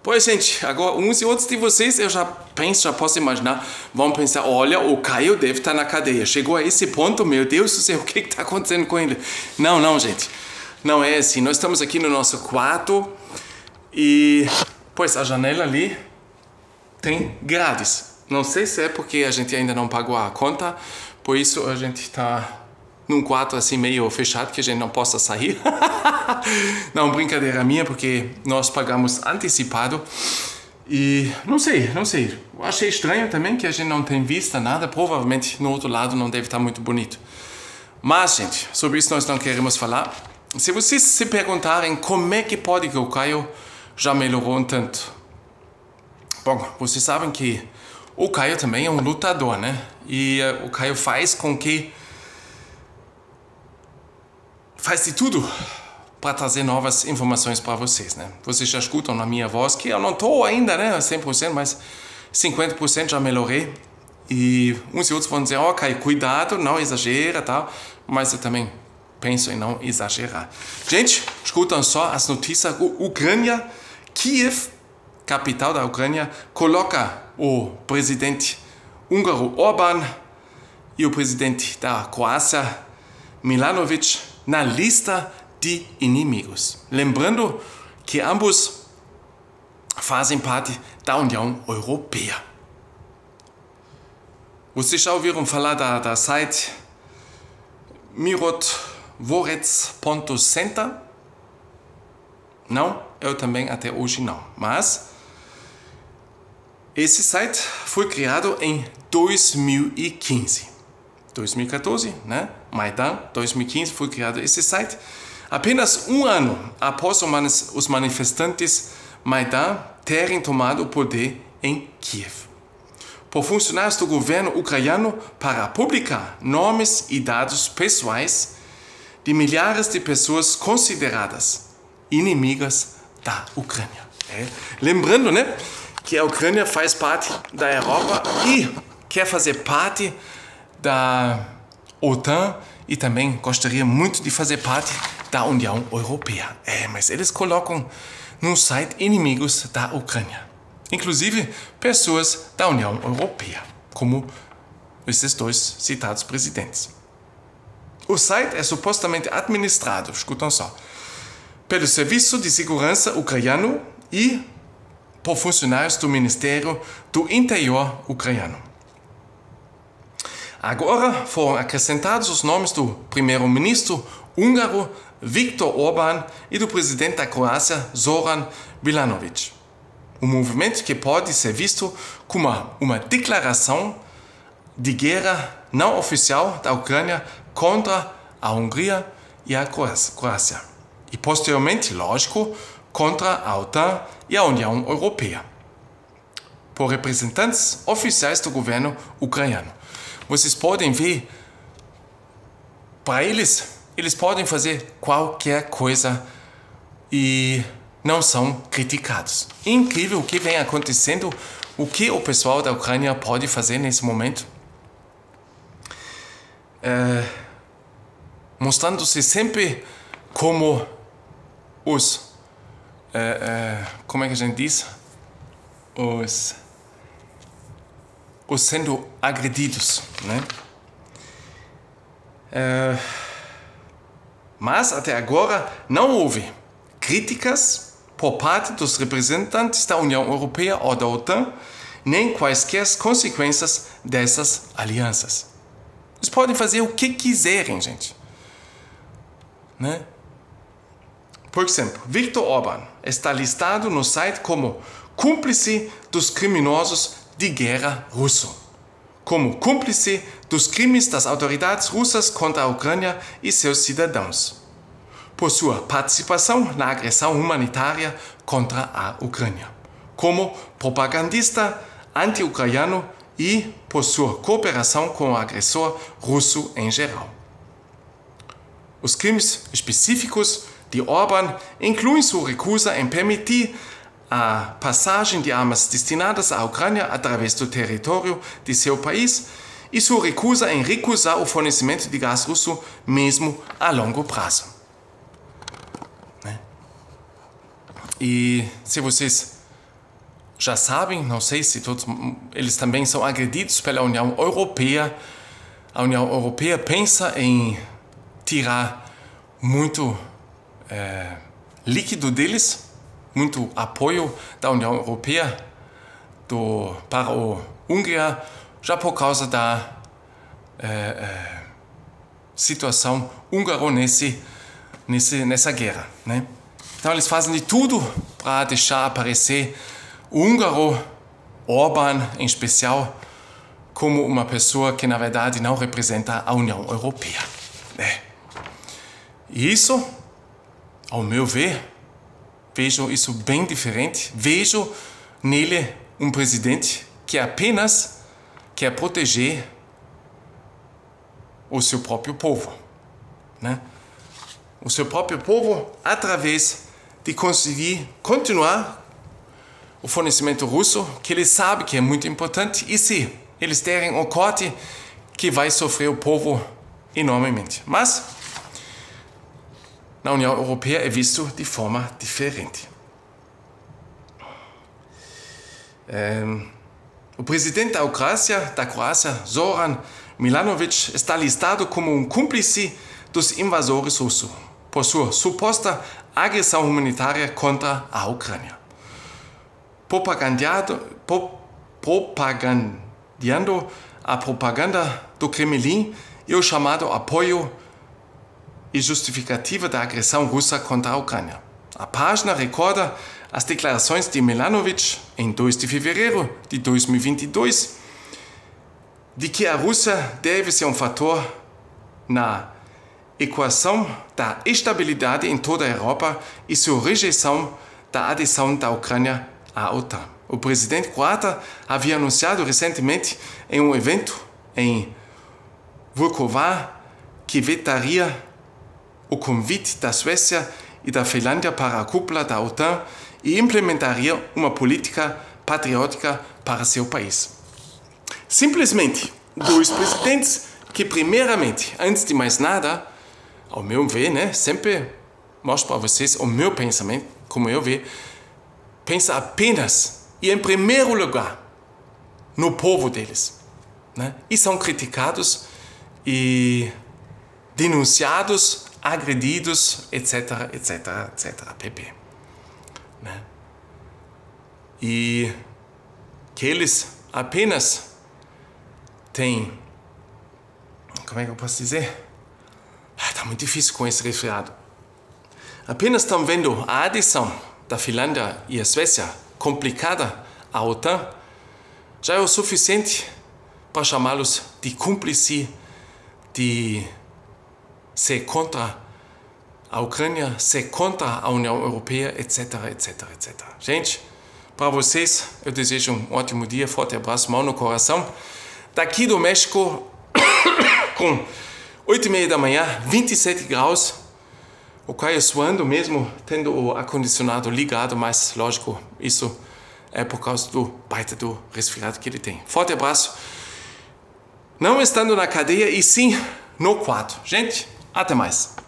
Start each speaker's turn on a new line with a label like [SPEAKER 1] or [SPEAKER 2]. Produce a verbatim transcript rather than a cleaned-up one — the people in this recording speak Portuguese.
[SPEAKER 1] Pois, gente, agora uns e outros de vocês, eu já penso, já posso imaginar, vão pensar, olha, o Caio deve estar na cadeia. Chegou a esse ponto, meu Deus do céu, o que está acontecendo com ele? Não, não, gente. Não é assim. Nós estamos aqui no nosso quarto e, pois, a janela ali tem grades. Não sei se é porque a gente ainda não pagou a conta, por isso a gente está num quarto assim meio fechado que a gente não possa sair. Não, brincadeira minha, porque nós pagamos antecipado e não sei, não sei. Eu achei estranho também que a gente não tem vista nada, provavelmente no outro lado não deve estar muito bonito. Mas, gente, sobre isso nós não queremos falar. Se vocês se perguntarem como é que pode que o Caio já melhorou um tanto. Bom, vocês sabem que o Caio também é um lutador, né? E uh, o Caio faz com que faz de tudo para trazer novas informações para vocês, né? Vocês já escutam na minha voz que eu não estou ainda, né, cem por cento, mas cinquenta por cento já melhorei. E uns e outros vão dizer, ó, oh, Caio, cuidado, não exagera, tal. Mas eu também penso em não exagerar. Gente, escutam só as notícias. U Ucrânia, Kiev, capital da Ucrânia, coloca o presidente húngaro Orbán e o presidente da Croácia, Milanovic, na lista de inimigos. Lembrando que ambos fazem parte da União Europeia. Vocês já ouviram falar da, da site mirotvorets ponto center? Não? Eu também até hoje não. Mas esse site foi criado em dois mil e quinze. dois mil e quatorze, né? Maidan, dois mil e quinze foi criado esse site. Apenas um ano após os manifestantes Maidan terem tomado o poder em Kiev. Por funcionários do governo ucraniano para publicar nomes e dados pessoais de milhares de pessoas consideradas inimigas da Ucrânia. É. Lembrando, né, que a Ucrânia faz parte da Europa e quer fazer parte da OTAN e também gostaria muito de fazer parte da União Europeia. É, mas eles colocam no site inimigos da Ucrânia. Inclusive pessoas da União Europeia, como esses dois citados presidentes. O site é supostamente administrado, escutam só, pelo Serviço de Segurança ucraniano e por funcionários do Ministério do Interior ucraniano. Agora foram acrescentados os nomes do primeiro-ministro húngaro Viktor Orbán e do presidente da Croácia Zoran Milanovic. Um movimento que pode ser visto como uma, uma declaração de guerra não oficial da Ucrânia contra a Hungria e a Croácia. E posteriormente, lógico, contra a OTAN e a União Europeia, por representantes oficiais do governo ucraniano. Vocês podem ver, para eles, eles podem fazer qualquer coisa e não são criticados. Incrível o que vem acontecendo, o que o pessoal da Ucrânia pode fazer nesse momento. É, mostrando-se sempre como os, é, é, como é que a gente diz? Os, os sendo agredidos, né? É, mas até agora não houve críticas por parte dos representantes da União Europeia ou da OTAN, nem quaisquer consequências dessas alianças. Eles podem fazer o que quiserem, gente. Né? Por exemplo, Viktor Orbán está listado no site como cúmplice dos criminosos de guerra russo, como cúmplice dos crimes das autoridades russas contra a Ucrânia e seus cidadãos, por sua participação na agressão humanitária contra a Ucrânia, como propagandista anti-ucraniano e por sua cooperação com o agressor russo em geral. Os crimes específicos de Orbán incluem sua recusa em permitir a passagem de armas destinadas à Ucrânia através do território de seu país e sua recusa em recusar o fornecimento de gás russo mesmo a longo prazo. Né? E se vocês já sabem, não sei se todos eles também são agredidos pela União Europeia. A União Europeia pensa em tirar muito é, líquido deles, muito apoio da União Europeia do, para a Hungria, já por causa da é, é, situação húngara nesse, nesse, nessa guerra, né? Então eles fazem de tudo para deixar aparecer o húngaro, Orbán em especial, como uma pessoa que na verdade não representa a União Europeia, né? E isso, ao meu ver, vejo isso bem diferente. Vejo nele um presidente que apenas quer proteger o seu próprio povo, né? O seu próprio povo através de conseguir continuar o fornecimento russo, que ele sabe que é muito importante, e se eles derem um corte, que vai sofrer o povo enormemente. Mas na União Europeia é visto de forma diferente. É, o presidente da Croácia, da Croácia, Zoran Milanovic, está listado como um cúmplice dos invasores russos por sua suposta agressão humanitária contra a Ucrânia. Propagandado, pro, propagandando a propaganda do Kremlin e o chamado apoio e justificativa da agressão russa contra a Ucrânia. A página recorda as declarações de Milanovic em dois de fevereiro de dois mil e vinte e dois de que a Rússia deve ser um fator na equação da estabilidade em toda a Europa e sua rejeição da adesão da Ucrânia à OTAN. O presidente croata havia anunciado recentemente em um evento em Vukovar que vetaria o convite da Suécia e da Finlândia para a cúpula da OTAN e implementaria uma política patriótica para seu país. Simplesmente dois presidentes que, primeiramente, antes de mais nada, ao meu ver, né, sempre mostro para vocês o meu pensamento, como eu vejo, pensa apenas e em primeiro lugar no povo deles, né? E são criticados e denunciados, agredidos, etc, etc, etc, pp. Né? E que eles apenas têm, como é que eu posso dizer? Ah, tá muito difícil com esse resfriado. Apenas estão vendo a adesão da Finlândia e a Suécia complicada à OTAN, já é o suficiente para chamá-los de cúmplice, de ser contra a Ucrânia, ser contra a União Europeia, etc, etc, et cetera. Gente, para vocês, eu desejo um ótimo dia, forte abraço, mão no coração. Daqui do México, com oito e meia da manhã, vinte e sete graus, o Caio suando mesmo, tendo o ar-condicionado ligado, mas lógico, isso é por causa do baita do resfriado que ele tem. Forte abraço, não estando na cadeia e sim no quarto. Gente, até mais.